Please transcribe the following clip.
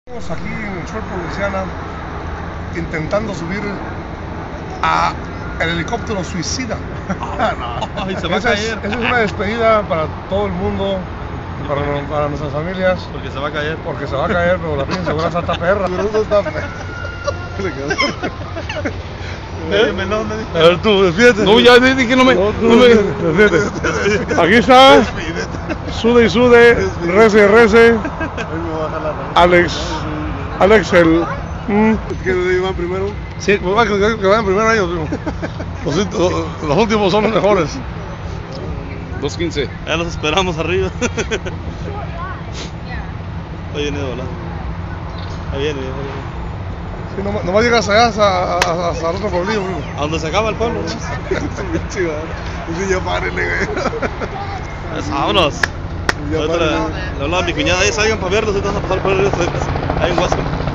Estamos aquí en el suelo Luisiana intentando subir a el helicóptero suicida. Ay, se va a caer. Esa es una despedida para todo el mundo, para nuestras familias. Porque se va a caer. Porque se va a caer, pero la pinche seguridad está perra. Pero eso está perra. A ver tú, despídete. No, ya dije que no me. Despídete. Aquí está. Sude y sude. Rece y rece. Alex el. ¿Que van primero? Sí, que vayan primero ellos. Los últimos son los mejores. 2:15. Ya los esperamos arriba. Ahí viene de volar. Ahí viene. Sí, nomás llegas allá hasta el otro pueblillo, bro. A donde se acaba el pueblo. Sí, ya párenle, güey. Pues, vámonos. Ya Ahorita le hablaba a mi cuñada, ahí salgan para verlos, ahorita vamos a pasar por el río. Ahí en Huasco.